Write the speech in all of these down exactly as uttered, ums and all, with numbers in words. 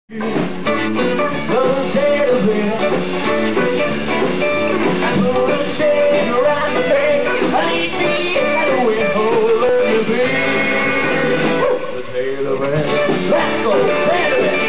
Little tail whip, I put a chain around the neck. I lead me and away home, learn to be the tail whip. Let's go, tail whip.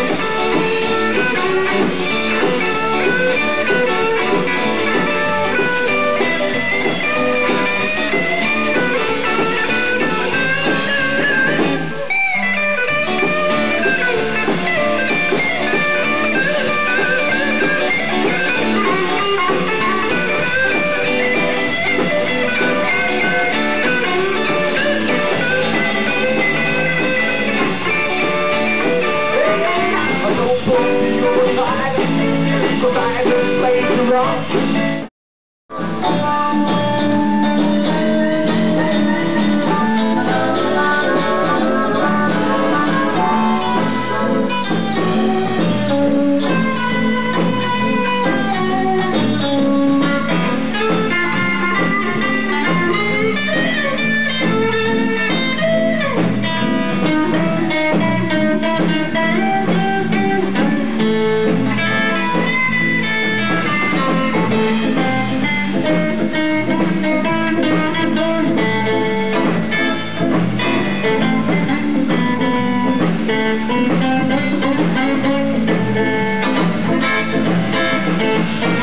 Cause I just played you wrong. Thank you.